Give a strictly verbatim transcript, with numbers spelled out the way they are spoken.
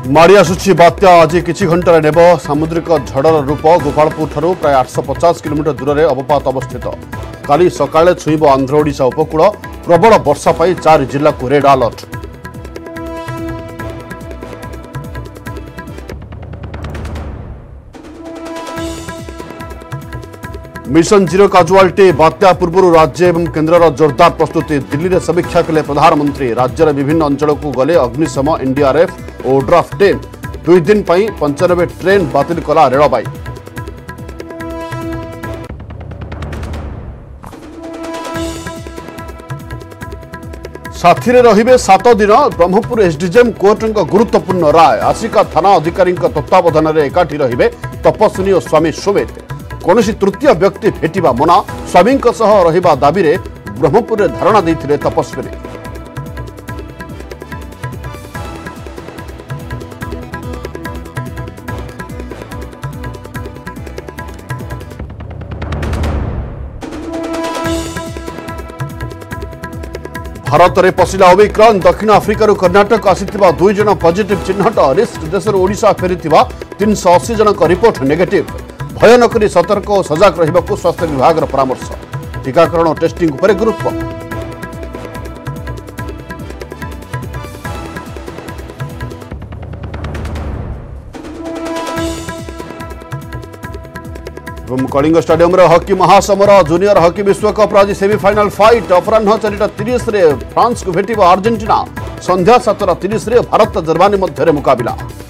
माड़ी आसुची बात्या आज किछि घंटा नेब सामुद्रिक झड़र रूप गोपालपुर ठारू प्राय आठ सौ पचास किलोमीटर दूर में अवपात अवस्थित। काली सकाळे छुईब आंध्र ओडिशा उपकूल प्रबल वर्षा पाई चार जिला को red alert. Mission zero casualty बात्या पूर्व राज्य एवं केन्द्र जोरदार प्रस्तुति। दिल्ली में समीक्षा कले प्रधानमंत्री। राज्यर विभिन्न अंचल को गले अग्निशम एनडीआरएफ और ओड्राफ टीम। दुई दिन पर पंचानबे ट्रेन बातिल कला रेलबाई। साथी रहिबे सात दिन ब्रह्मपुर एसडीजेएम कोर्ट गुरुत्वपूर्ण राय। आसिका थाना अधिकारी तत्वावधान में एकाठी रहिबे तपस्विनी और स्वामी सुमेत। कौनसी तृतीय व्यक्ति भेटिबा मना। स्वामी रहिबा दाबी रे ब्रह्मपुर में धारणा देथिले तपस्विनी। भारत में पशिला ओमिक्रॉन। दक्षिण आफ्रिकार कर्नाटक आसीथिबा दुई जन पॉजिटिव चिन्हट। रिस्क देशर ओडिशा फेरिथिबा तीन सौ अस्सी जन रिपोर्ट नेगेटिव। भय न करी सतर्क और सजग रहिबाकु स्वास्थ्य विभाग परामर्श। टीकाकरण और टेस्टिंग पर गुरुत्व। कलिंग स्टेडियम रे हॉकी महासमर। जूनियर हॉकी विश्वकप आज सेमीफाइनल फाइट। अपराह चारिटा तीस फ्रांस को भेटिबा अर्जेंटीना। संध्या सातटा तीस भारत जर्मनी मध्य मुकाबला।